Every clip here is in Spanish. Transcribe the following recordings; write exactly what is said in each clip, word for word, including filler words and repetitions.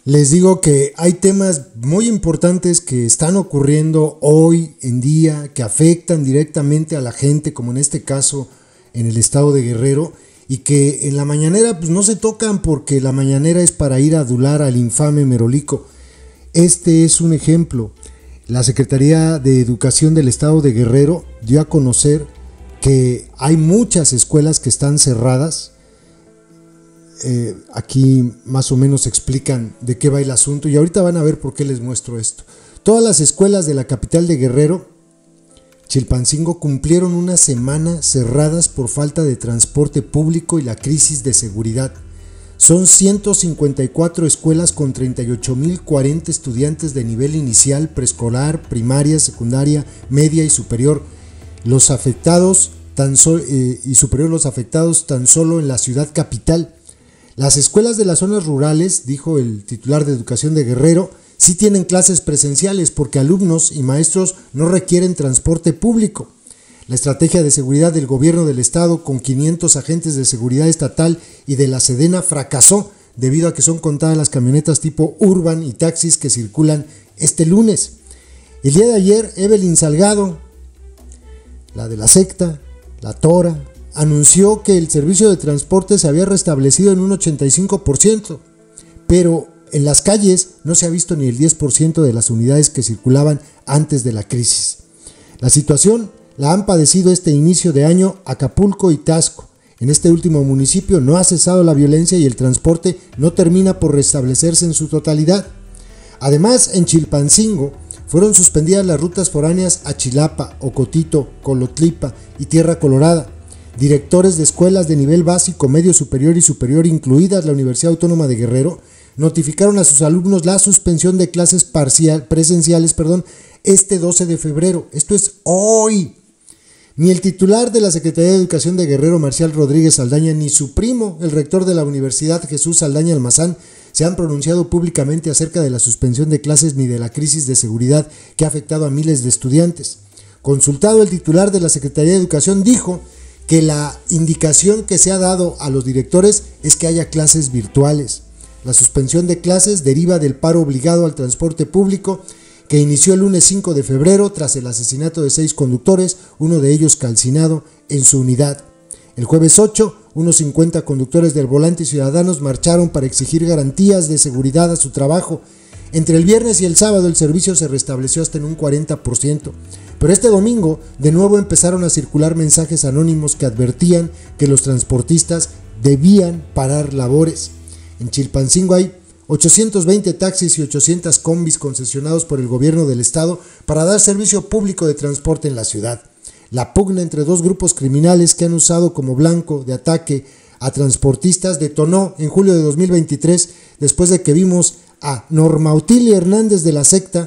Les digo que hay temas muy importantes que están ocurriendo hoy en día, que afectan directamente a la gente, como en este caso en el estado de Guerrero, y que en la mañanera pues no se tocan porque la mañanera es para ir a adular al infame Merolico. Este es un ejemplo. La Secretaría de Educación del estado de Guerrero dio a conocer que hay muchas escuelas que están cerradas. Eh, aquí más o menos explican de qué va el asunto y ahorita van a ver por qué les muestro esto. Todas las escuelas de la capital de Guerrero, Chilpancingo, cumplieron una semana cerradas por falta de transporte público y la crisis de seguridad. Son ciento cincuenta y cuatro escuelas con treinta y ocho mil cuarenta estudiantes de nivel inicial, preescolar, primaria, secundaria, media y superior. Los afectados tan so- eh, y superior los afectados tan solo en la ciudad capital. Las escuelas de las zonas rurales, dijo el titular de Educación de Guerrero, sí tienen clases presenciales porque alumnos y maestros no requieren transporte público. La estrategia de seguridad del gobierno del estado con quinientos agentes de seguridad estatal y de la Sedena fracasó debido a que son contadas las camionetas tipo Urban y taxis que circulan este lunes. El día de ayer, Evelyn Salgado, la de la secta, la Tora, anunció que el servicio de transporte se había restablecido en un ochenta y cinco por ciento, pero en las calles no se ha visto ni el diez por ciento de las unidades que circulaban antes de la crisis. La situación la han padecido este inicio de año Acapulco y Taxco. En este último municipio no ha cesado la violencia y el transporte no termina por restablecerse en su totalidad. Además, en Chilpancingo fueron suspendidas las rutas foráneas a Chilapa, Ocotito, Colotlipa y Tierra Colorada. Directores de escuelas de nivel básico, medio superior y superior, incluidas la Universidad Autónoma de Guerrero, notificaron a sus alumnos la suspensión de clases parcial, presenciales perdón, este doce de febrero. Esto es hoy. Ni el titular de la Secretaría de Educación de Guerrero, Marcial Rodríguez Saldaña, ni su primo, el rector de la Universidad, Jesús Saldaña Almazán, se han pronunciado públicamente acerca de la suspensión de clases ni de la crisis de seguridad que ha afectado a miles de estudiantes. Consultado, el titular de la Secretaría de Educación dijo que la indicación que se ha dado a los directores es que haya clases virtuales. La suspensión de clases deriva del paro obligado al transporte público que inició el lunes cinco de febrero tras el asesinato de seis conductores, uno de ellos calcinado en su unidad. El jueves ocho, unos cincuenta conductores del Volante y ciudadanos marcharon para exigir garantías de seguridad a su trabajo. Entre el viernes y el sábado el servicio se restableció hasta en un cuarenta por ciento. Pero este domingo de nuevo empezaron a circular mensajes anónimos que advertían que los transportistas debían parar labores. En Chilpancingo hay ochocientos veinte taxis y ochocientas combis concesionados por el gobierno del estado para dar servicio público de transporte en la ciudad. La pugna entre dos grupos criminales que han usado como blanco de ataque a transportistas detonó en julio de dos mil veintitrés después de que vimos a Norma Otilia Hernández de la secta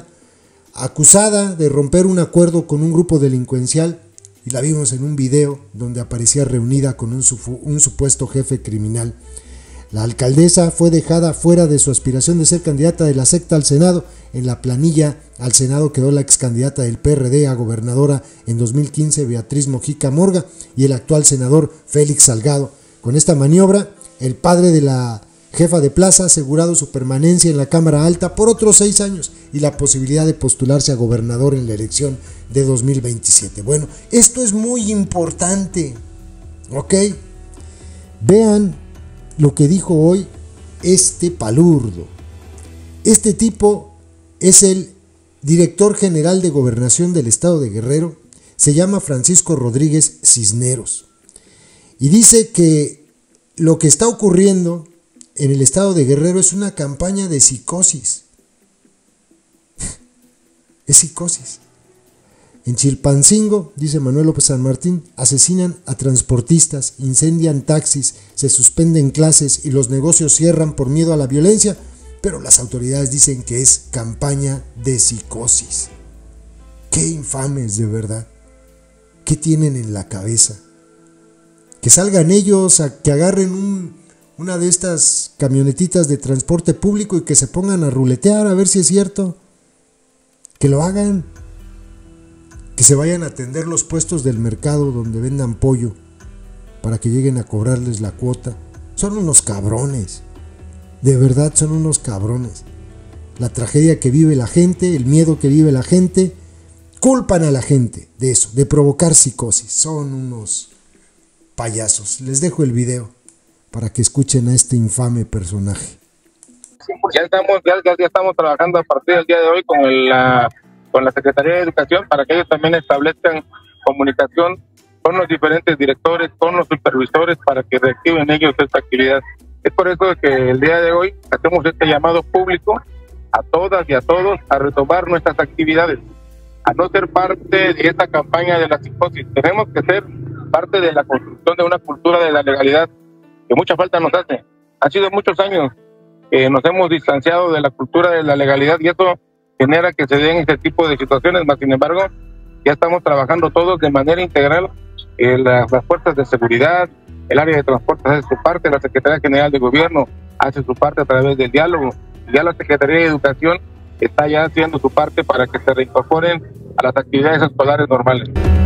acusada de romper un acuerdo con un grupo delincuencial y la vimos en un video donde aparecía reunida con un, sufu- un supuesto jefe criminal. La alcaldesa fue dejada fuera de su aspiración de ser candidata de la secta al Senado. En la planilla al Senado quedó la ex candidata del P R D a gobernadora en dos mil quince, Beatriz Mojica Morga, y el actual senador Félix Salgado. Con esta maniobra, el padre de la jefa de plaza ha asegurado su permanencia en la Cámara Alta por otros seis años y la posibilidad de postularse a gobernador en la elección de dos mil veintisiete. Bueno, esto es muy importante, ¿ok? Vean lo que dijo hoy este palurdo. Este tipo es el director general de Gobernación del estado de Guerrero, se llama Francisco Rodríguez Cisneros, y dice que lo que está ocurriendo en el estado de Guerrero es una campaña de psicosis. Es psicosis. En Chilpancingo, dice Manuel López San Martín, asesinan a transportistas, incendian taxis, se suspenden clases y los negocios cierran por miedo a la violencia, pero las autoridades dicen que es campaña de psicosis. ¡Qué infames, de verdad! ¿Qué tienen en la cabeza? Que salgan ellos a que agarren un, una de estas camionetitas de transporte público y que se pongan a ruletear a ver si es cierto. Que lo hagan. Que se vayan a atender los puestos del mercado donde vendan pollo para que lleguen a cobrarles la cuota. Son unos cabrones. De verdad son unos cabrones. La tragedia que vive la gente, el miedo que vive la gente, culpan a la gente de eso, de provocar psicosis. Son unos payasos. Les dejo el video para que escuchen a este infame personaje. Ya estamos, ya, ya estamos trabajando a partir del día de hoy con, el, la, con la Secretaría de Educación para que ellos también establezcan comunicación con los diferentes directores, con los supervisores, para que reactiven ellos esta actividad. Es por eso que el día de hoy hacemos este llamado público a todas y a todos a retomar nuestras actividades, a no ser parte de esta campaña de la psicosis. Tenemos que ser parte de la construcción de una cultura de la legalidad que mucha falta nos hace. Han sido muchos años que nos hemos distanciado de la cultura de la legalidad y eso genera que se den este tipo de situaciones, mas sin embargo ya estamos trabajando todos de manera integral. Eh, las, las fuerzas de seguridad, el área de transporte hace su parte, la Secretaría General de Gobierno hace su parte a través del diálogo, y ya la Secretaría de Educación está ya haciendo su parte para que se reincorporen a las actividades escolares normales.